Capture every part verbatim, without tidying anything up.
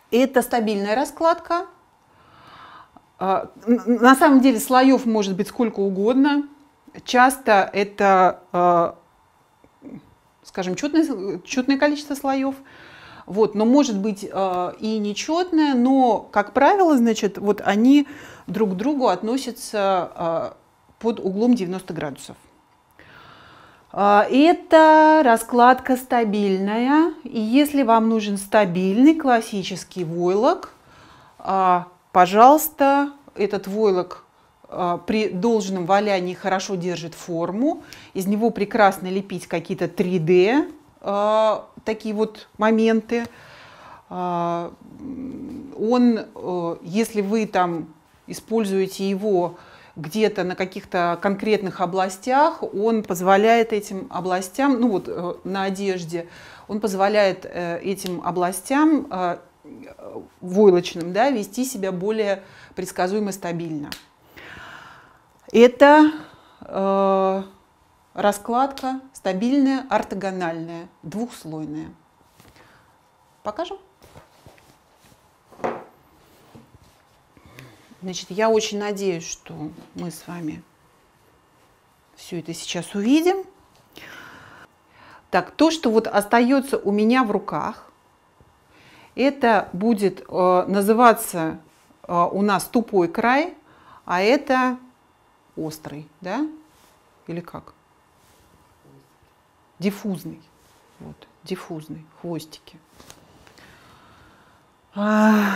Это стабильная раскладка. На самом деле слоев может быть сколько угодно. Часто это, скажем, четное, четное количество слоев. Вот, но может быть и нечетное, но, как правило, значит, вот они друг к другу относятся под углом девяносто градусов. Это раскладка стабильная. И если вам нужен стабильный классический войлок, пожалуйста, этот войлок при должном валянии хорошо держит форму. Из него прекрасно лепить какие-то три дэ, такие вот моменты. Он, если вы там используете его где-то на каких-то конкретных областях, он позволяет этим областям, ну вот на одежде, он позволяет этим областям войлочным, да, вести себя более предсказуемо, стабильно. Это э, раскладка стабильная, ортогональная, двухслойная. Покажем? Значит, я очень надеюсь, что мы с вами все это сейчас увидим. Так, то, что вот остается у меня в руках, это будет э, называться э, у нас тупой край, а это острый, да? Или как? Диффузный. Вот, диффузный, хвостики. А,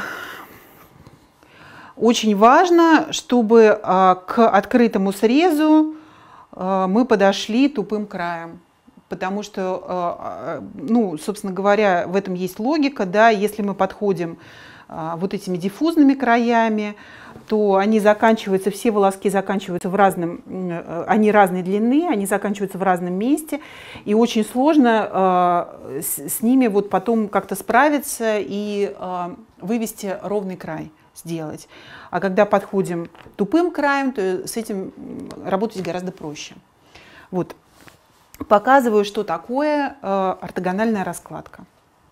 очень важно, чтобы а, к открытому срезу а, мы подошли тупым краем. Потому что, ну, собственно говоря, в этом есть логика, да, если мы подходим вот этими диффузными краями, то они заканчиваются, все волоски заканчиваются в разном, они разной длины, они заканчиваются в разном месте, и очень сложно с ними вот потом как-то справиться и вывести ровный край, сделать. А когда подходим тупым краем, то с этим работать гораздо проще. Вот. Показываю, что такое э, ортогональная раскладка.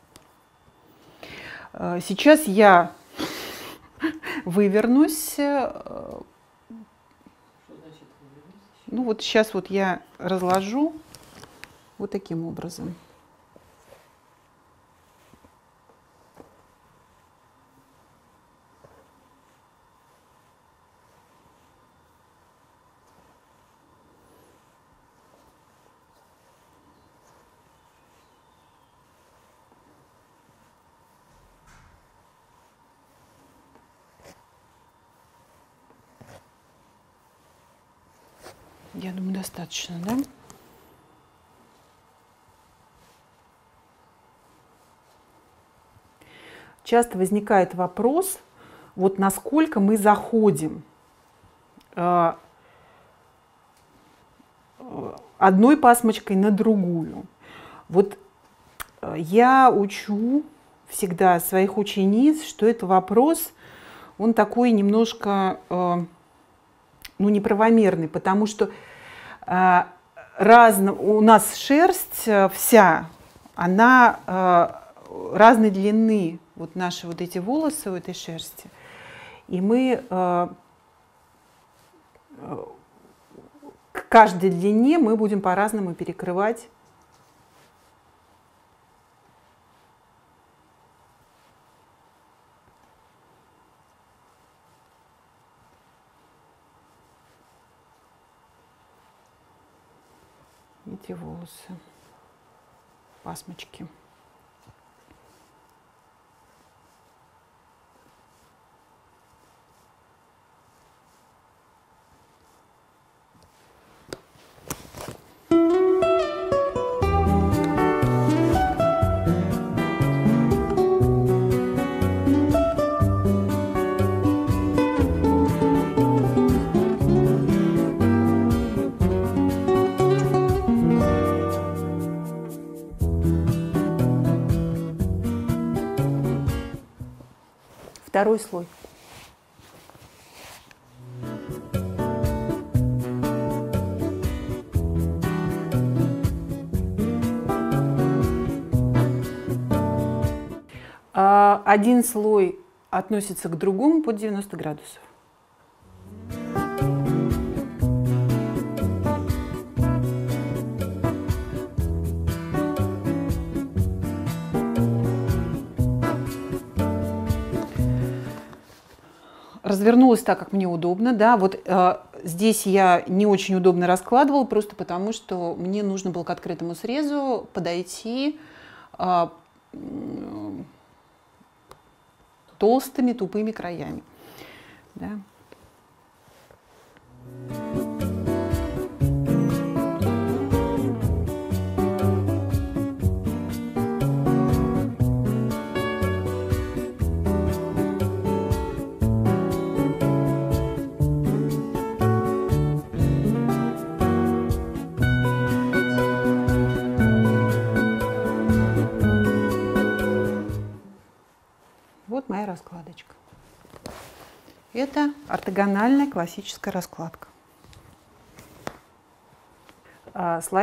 Э, сейчас я вывернусь. Э, ну вот сейчас вот я разложу вот таким образом. Я думаю, достаточно, да? Часто возникает вопрос, вот насколько мы заходим э, одной пасмочкой на другую. Вот э, я учу всегда своих учениц, что это вопрос, он такой немножко... Э, ну, неправомерный, потому что э, разно, у нас шерсть э, вся, она э, разной длины, вот наши вот эти волосы у этой шерсти. И мы э, э, к каждой длине мы будем по-разному перекрывать эти волосы, пасмочки. Второй слой. Один слой относится к другому под девяносто градусов. Развернулась так, как мне удобно. Да, вот э, здесь я не очень удобно раскладывала, просто потому что мне нужно было к открытому срезу подойти э, толстыми, тупыми краями. Да. Вот моя раскладочка. Это ортогональная классическая раскладка. Слайд